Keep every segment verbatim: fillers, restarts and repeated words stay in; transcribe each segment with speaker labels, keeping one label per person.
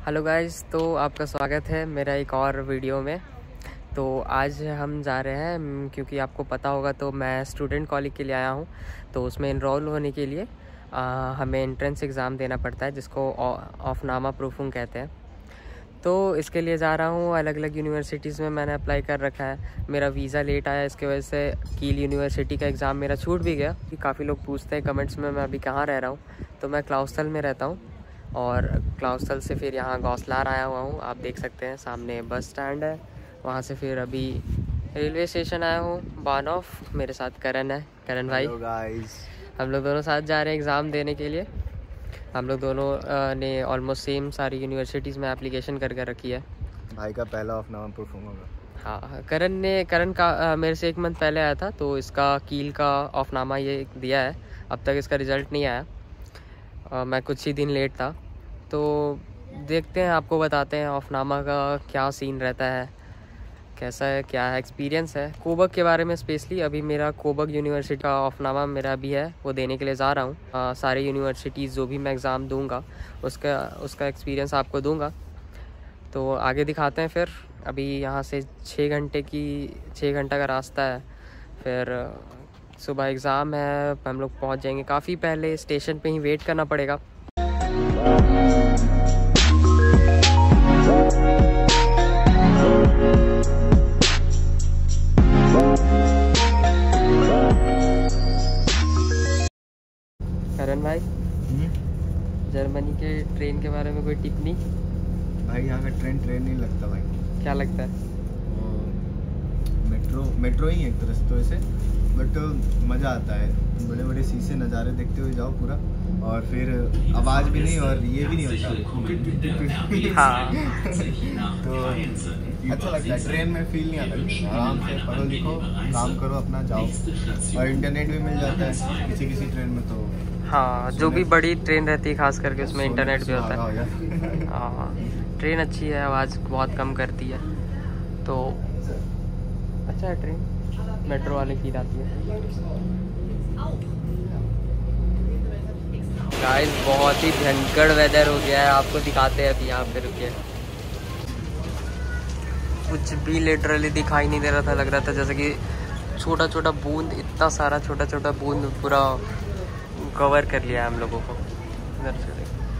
Speaker 1: Hello guys, तो आपका स्वागत है मेरा एक और वीडियो में। तो आज हम जा रहे हैं, क्योंकि आपको पता होगा तो मैं स्टूडेंट कॉलेज के लिए आया हूँ। तो उसमें इनरोल होने के लिए आ, हमें एंट्रेंस एग्ज़ाम देना पड़ता है, जिसको ऑफनामा प्रूफिंग कहते हैं। तो इसके लिए जा रहा हूँ। अलग अलग यूनिवर्सिटीज़ में मैंने अप्लाई कर रखा है। मेरा वीज़ा लेट आया, इसके वजह से कील यूनिवर्सिटी का एग्ज़ाम मेरा छूट भी गया। काफ़ी लोग पूछते हैं कमेंट्स में मैं अभी कहाँ रह रहा हूँ। तो मैं क्लाउस्थल में रहता हूँ, और क्लाउस्थल से फिर यहाँ गौसलार आया हुआ हूँ। आप देख सकते हैं सामने बस स्टैंड है, वहाँ से फिर अभी रेलवे स्टेशन आया हूँ बानॉफ। मेरे साथ करण है। करण भाई,
Speaker 2: गाइस,
Speaker 1: हम लोग दोनों साथ जा रहे हैं एग्ज़ाम देने के लिए। हम लोग दोनों ने ऑलमोस्ट सेम सारी यूनिवर्सिटीज़ में एप्लीकेशन कर कर रखी है।
Speaker 2: भाई का पहला ऑफनामा प्रूफिंग होगा।
Speaker 1: हाँ, करण ने करण का आ, मेरे से एक मंथ पहले आया था, तो इसका कील का ऑफनामा ये दिया है। अब तक इसका रिज़ल्ट नहीं आया। आ, मैं कुछ ही दिन लेट था। तो देखते हैं, आपको बताते हैं ऑफनामा का क्या सीन रहता है, कैसा है, क्या है एक्सपीरियंस है। कोबग के बारे में स्पेशली अभी मेरा कोबग यूनिवर्सिटी का ऑफनामा मेरा अभी है, वो देने के लिए जा रहा हूँ। सारे यूनिवर्सिटीज़ जो भी मैं एग्ज़ाम दूंगा उसका उसका एक्सपीरियंस आपको दूंगा। तो आगे दिखाते हैं। फिर अभी यहाँ से छः घंटे की छः घंटा का रास्ता है। फिर सुबह एग्ज़ाम है, हम लोग पहुँच जाएंगे काफ़ी पहले। स्टेशन पे ही वेट करना पड़ेगा। करण भाई, जर्मनी के ट्रेन के बारे में कोई टिप्पणी?
Speaker 2: भाई यहाँ का ट्रेन ट्रेन नहीं लगता भाई।
Speaker 1: क्या लगता है?
Speaker 2: मेट्रो मेट्रो ही है एक तरह से तो ऐसे, बट मज़ा आता है। बड़े बड़े शीशे नज़ारे देखते हुए जाओ पूरा, और फिर आवाज़ भी नहीं और ये भी नहीं होता।
Speaker 1: हाँ।
Speaker 2: तो अच्छा लगता है। ट्रेन में फील नहीं आता। आराम से पढ़ो लिखो, काम करो, अपना जाओ, और इंटरनेट भी मिल जाता है किसी किसी ट्रेन में। तो
Speaker 1: हाँ, जो भी बड़ी ट्रेन रहती है खास करके उसमें इंटरनेट भी होता है। हाँ, ट्रेन अच्छी है, आवाज़ बहुत कम करती है, तो अच्छा है ट्रेन। मेट्रो वाले फील आती है। गाइस, बहुत ही भयंकर वेदर हो गया है, आपको दिखाते हैं अभी। यहाँ पे रुके, कुछ भी लिटरली दिखाई नहीं दे रहा था। लग रहा था जैसे कि छोटा छोटा बूंद, इतना सारा छोटा छोटा बूंद पूरा कवर कर लिया है हम लोगों को। इधर से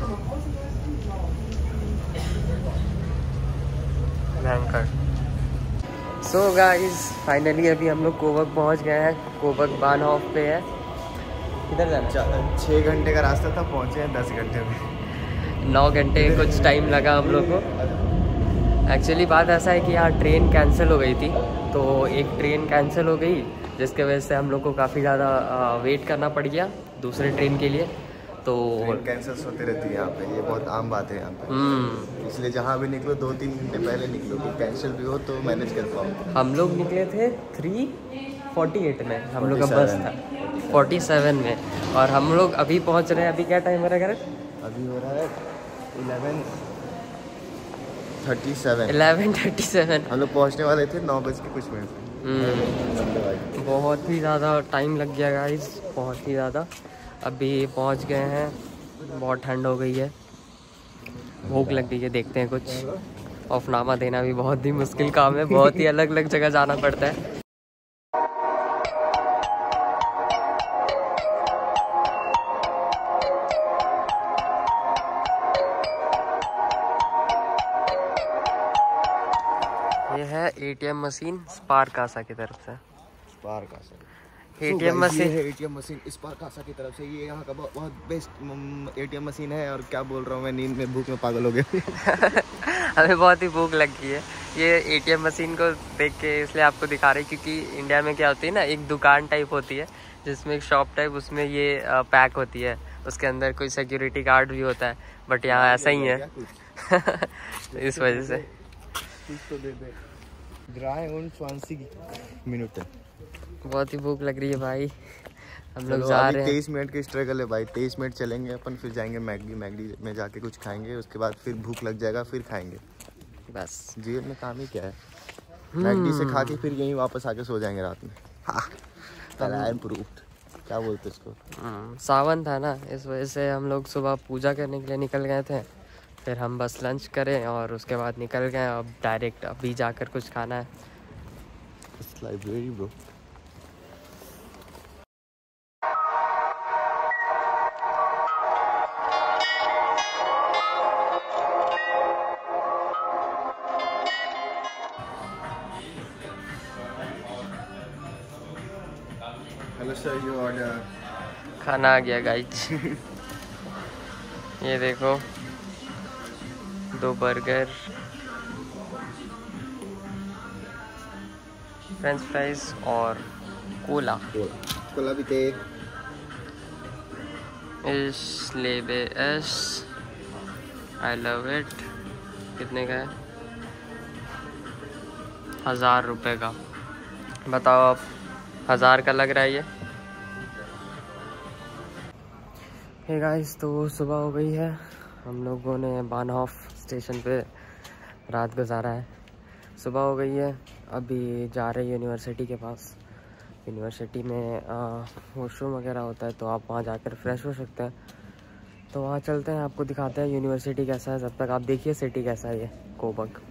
Speaker 1: भयंकर। सो गाइस, फाइनली अभी हम लोग कोबग पहुंच गए हैं। कोबग बानहॉफ पे है। इधर जाना।
Speaker 2: छः घंटे का रास्ता था, पहुँचे हैं दस घंटे में।
Speaker 1: नौ घंटे कुछ टाइम लगा हम लोग को। एक्चुअली बात ऐसा है कि यहाँ ट्रेन कैंसिल हो गई थी। तो एक ट्रेन कैंसिल हो गई, जिसके वजह से हम लोग को काफ़ी ज़्यादा वेट करना पड़ गया दूसरे ट्रेन के लिए। तो
Speaker 2: कैंसिल्स होते रहती है यहाँ पे, ये बहुत आम बात है यहाँ पे। इसलिए जहाँ भी निकलो दो तीन घंटे पहले निकलो कि कैंसिल भी हो तो मैनेज कर पाओ।
Speaker 1: हम लोग निकले थे थ्री फोर्टी एट में, हम लोग का बस था फोर्टी सेवन में, और हम लोग अभी पहुँच रहे हैं। अभी क्या टाइम हो रहा है?
Speaker 2: अभी हो रहा है eleven thirty seven.
Speaker 1: Eleven thirty seven.
Speaker 2: हम लोग पहुँचने वाले थे नौ बज के कुछ मिनट।
Speaker 1: बहुत ही ज़्यादा टाइम लग गया गाइस, बहुत ही ज़्यादा। अभी पहुंच गए हैं, बहुत ठंड हो गई है, भूख लग गई है। देखते हैं कुछ। ऑफनामा देना भी बहुत ही मुश्किल काम है, बहुत ही अलग अलग जगह जाना पड़ता है। ये है एटीएम मशीन स्पारकासा की तरफ से।
Speaker 2: स्पारकासा
Speaker 1: एटीएम मशीन
Speaker 2: है। एटीएम मशीन स्पारकासा की तरफ से। ये यहाँ का बहुत बेस्ट एटीएम मशीन है। और क्या बोल रहा हूँ मैं, नींद में भूख में पागल हो गया।
Speaker 1: हमें बहुत ही भूख लग गई है। ये एटीएम मशीन को देख के इसलिए आपको दिखा रही, क्योंकि इंडिया में क्या होती है ना, एक दुकान टाइप होती है जिसमें एक शॉप टाइप, उसमें ये पैक होती है, उसके अंदर कोई सिक्योरिटी गार्ड भी होता है। बट यहाँ ऐसा ही है। इस वजह से
Speaker 2: मिनट है।
Speaker 1: बहुत ही भूख लग रही है भाई। हम लोग जा रहे हैं।
Speaker 2: तेईस मिनट की स्ट्रगल है भाई। तेईस मिनट चलेंगे अपन, फिर जाएंगे मैगडी। मैगडी में जाके कुछ खाएंगे, उसके बाद फिर भूख लग जाएगा, फिर खाएंगे। बस जीवन में काम ही क्या है। मैगडी से खा के फिर यहीं वापस आके सो जाएंगे रात में। हाँ, प्रूफ्ड। क्या बोलते इसको,
Speaker 1: सावन था ना, इस वजह से हम लोग सुबह पूजा करने के लिए निकल गए थे। फिर हम बस लंच करें और उसके बाद निकल गए। अब डायरेक्ट अभी जाकर कुछ खाना है।
Speaker 2: Library bro. Hello sir, your order.
Speaker 1: खाना आ गया गाइस। ये देखो, दो बर्गर, फ्रेंच फ्राइज और कोला।
Speaker 2: कोला भी थे।
Speaker 1: इस लेबे एस आई लव इट। कितने का है? हज़ार रुपये का। बताओ आप, हज़ार का लग रहा है ये? हे गाइस, तो सुबह हो गई है। हम लोगों ने बानहॉफ स्टेशन पे रात गुजारा है। सुबह हो गई है, अभी जा रहे हैं यूनिवर्सिटी के पास। यूनिवर्सिटी में वॉशरूम वगैरह होता है, तो आप वहाँ जाकर फ्रेश हो सकते हैं। तो वहाँ चलते हैं, आपको दिखाते हैं यूनिवर्सिटी कैसा है। जब तक आप देखिए सिटी कैसा है ये कोबक।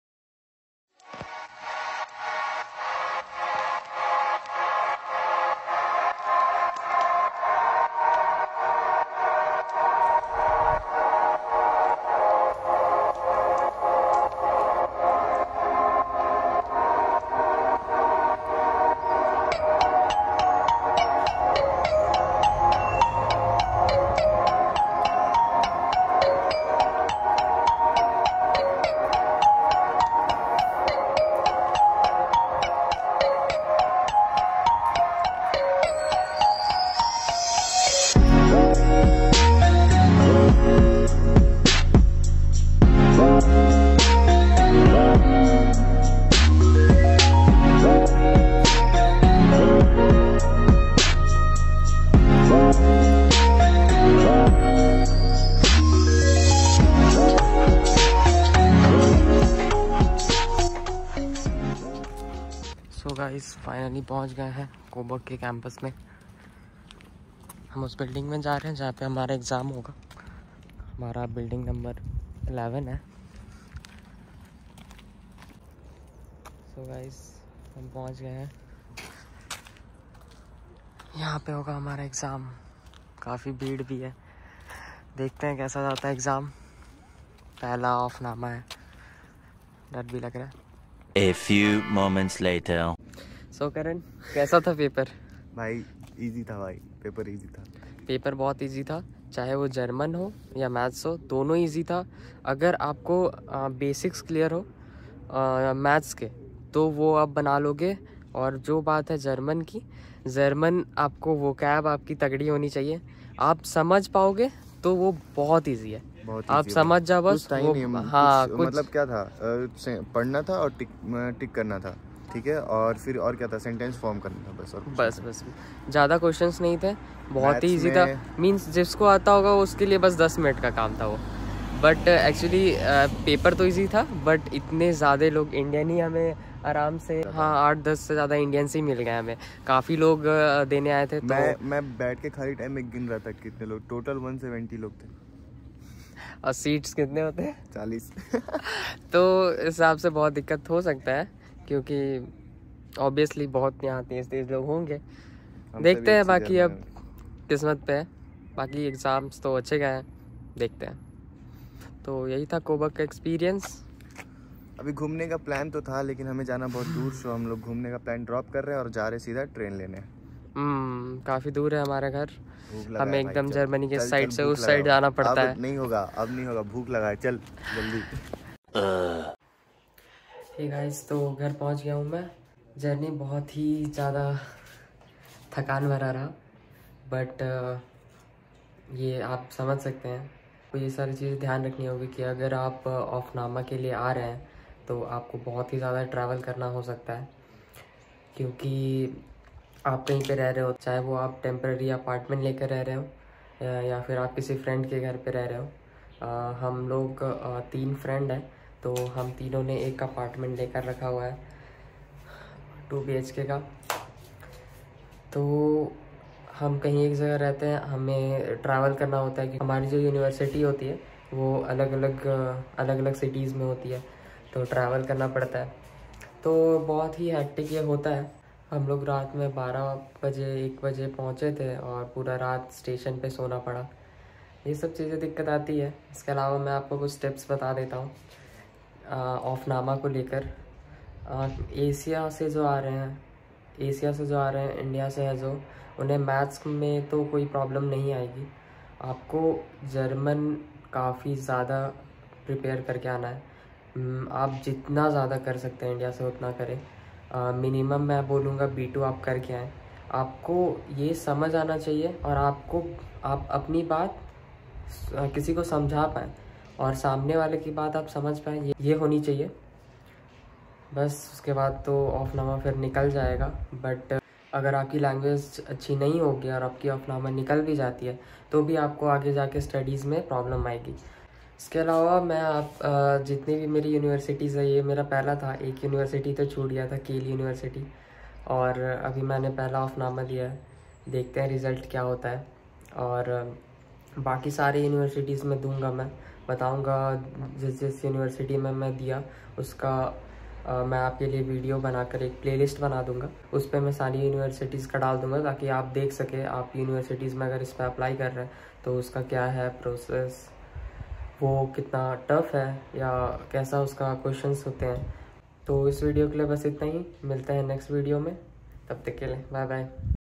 Speaker 1: सो गाइस, फाइनली पहुंच गए हैं कोबक के कैंपस में। हम उस बिल्डिंग में जा रहे हैं जहाँ पे हमारा एग्ज़ाम होगा। हमारा बिल्डिंग नंबर इलेवन है। सो गाइस, हम पहुंच गए हैं। यहाँ पे होगा हमारा एग्ज़ाम। काफ़ी भीड़ भी है, देखते हैं कैसा जाता है एग्ज़ाम। पहला ऑफनामा है, डर भी लग रहा है।
Speaker 3: A few moments later.
Speaker 1: सो करण, कैसा था पेपर?
Speaker 2: भाई इजी था भाई, पेपर इजी था।
Speaker 1: पेपर बहुत इजी था, चाहे वो जर्मन हो या मैथ्स हो, दोनों इजी था। अगर आपको बेसिक्स क्लियर हो मैथ्स के, तो वो आप बना लोगे। और जो बात है जर्मन की, जर्मन आपको वो कैब आपकी तगड़ी होनी चाहिए। आप समझ पाओगे तो वो बहुत इजी है।
Speaker 2: बहुत
Speaker 1: आप
Speaker 2: easy
Speaker 1: समझ जाओ बस।
Speaker 2: कुछ
Speaker 1: वो
Speaker 2: नहीं,
Speaker 1: हाँ,
Speaker 2: कुछ,
Speaker 1: कुछ
Speaker 2: मतलब क्या था, अ, से- पढ़ना था और टिक टिक करना था, ठीक है। और फिर और क्या था, सेंटेंस फॉर्म करना था, बस। और कुछ
Speaker 1: बस
Speaker 2: नहीं था।
Speaker 1: बस ज़्यादा क्वेश्चंस नहीं थे, बहुत ही
Speaker 2: Maths
Speaker 1: इजी था।
Speaker 2: में-
Speaker 1: मींस जिसको आता होगा उसके लिए बस दस मिनट का काम था वो। बट एक्चुअली पेपर तो इजी था, बट इतने ज़्यादा लोग इंडियन ही हमें आराम से, हाँ, आठ दस से ज़्यादा इंडियंस ही मिल गए हमें। काफ़ी लोग अ, देने आए थे। तो
Speaker 2: मैं मैं बैठ के खाली टाइम में गिन रहा था कितने लोग, टोटल वन सेवेंटी लोग थे।
Speaker 1: और सीट्स कितने होते हैं?
Speaker 2: चालीस।
Speaker 1: तो इस हिसाब से बहुत दिक्कत हो सकता है, क्योंकि ऑब्वियसली बहुत यहाँ तेज़ तेज़ लोग होंगे। देखते हैं, बाकी अब किस्मत पे है। बाकी एग्ज़ाम्स तो अच्छे गए हैं, देखते हैं। तो यही था कोबक का एक्सपीरियंस।
Speaker 2: अभी घूमने का प्लान तो था, लेकिन हमें जाना बहुत दूर, सो हम लोग घूमने का प्लान ड्रॉप कर रहे हैं और जा रहे सीधा ट्रेन लेने।
Speaker 1: हम्म काफ़ी दूर है हमारा घर।
Speaker 2: भूख लगा
Speaker 1: हमें
Speaker 2: है भाई,
Speaker 1: एकदम
Speaker 2: चल,
Speaker 1: जर्मनी के
Speaker 2: चल,
Speaker 1: साइड
Speaker 2: चल,
Speaker 1: से
Speaker 2: भूख
Speaker 1: उस साइड
Speaker 2: लगा।
Speaker 1: जाना पड़ता
Speaker 2: अब
Speaker 1: है।
Speaker 2: नहीं होगा, अब नहीं होगा, भूख लगा है, चल जल्दी।
Speaker 1: हे गाइस, तो घर पहुंच गया हूँ मैं। जर्नी बहुत ही ज़्यादा थकान भरा रहा, बट ये आप समझ सकते हैं। तो ये सारी चीज़ें ध्यान रखनी होगी कि अगर आप ऑफनामा के लिए आ रहे हैं तो आपको बहुत ही ज़्यादा ट्रैवल करना हो सकता है, क्योंकि आप कहीं पे रह रहे हो, चाहे वो आप टेम्पररी अपार्टमेंट लेकर रह रहे हो या, या फिर आप किसी फ्रेंड के घर पे रह रहे हो। आ, हम लोग आ, तीन फ्रेंड हैं, तो हम तीनों ने एक अपार्टमेंट लेकर रखा हुआ है, टू बी एच के का। तो हम कहीं एक जगह रहते हैं, हमें ट्रैवल करना होता है कि हमारी जो यूनिवर्सिटी होती है वो अलग अलग अलग अलग सिटीज़ में होती है, तो ट्रैवल करना पड़ता है। तो बहुत ही हैक्टिक ये होता है। हम लोग रात में बारह बजे एक बजे पहुँचे थे और पूरा रात स्टेशन पे सोना पड़ा। ये सब चीज़ें दिक्कत आती है। इसके अलावा मैं आपको कुछ टिप्स बता देता हूँ ऑफनामा को लेकर। एशिया से जो आ रहे हैं एशिया से जो आ रहे हैं इंडिया से है जो, उन्हें मैथ्स में तो कोई प्रॉब्लम नहीं आएगी। आपको जर्मन काफ़ी ज़्यादा प्रिपेयर करके आना है। आप जितना ज़्यादा कर सकते हैं इंडिया से उतना करें। मिनिमम मैं बोलूँगा बी टू आप करके आएँ। आपको ये समझ आना चाहिए और आपको आप अपनी बात किसी को समझा पाएँ और सामने वाले की बात आप समझ पाएँ, ये ये होनी चाहिए। बस उसके बाद तो ऑफनामा फिर निकल जाएगा। बट अगर आपकी लैंग्वेज अच्छी नहीं होगी और आपकी ऑफनामा निकल भी जाती है तो भी आपको आगे जाके स्टडीज़ में प्रॉब्लम आएगी। इसके अलावा मैं आप जितनी भी मेरी यूनिवर्सिटीज़ है, ये मेरा पहला था। एक यूनिवर्सिटी तो छूट गया था, कील यूनिवर्सिटी, और अभी मैंने पहला ऑफनामा दिया है। देखते हैं रिज़ल्ट क्या होता है। और बाकी सारी यूनिवर्सिटीज़ में दूंगा, मैं बताऊंगा जिस जिस यूनिवर्सिटी में मैं दिया उसका आ, मैं आपके लिए वीडियो बनाकर एक प्लेलिस्ट बना दूंगा। उस पर मैं सारी यूनिवर्सिटीज़ का डाल दूंगा ताकि आप देख सकें आप यूनिवर्सिटीज़ में अगर इस पर अप्लाई कर रहे हैं तो उसका क्या है प्रोसेस, वो कितना टफ़ है या कैसा उसका क्वेश्चंस होते हैं। तो इस वीडियो के लिए बस इतना ही। मिलते हैं नेक्स्ट वीडियो में, तब तक के लिए बाय बाय।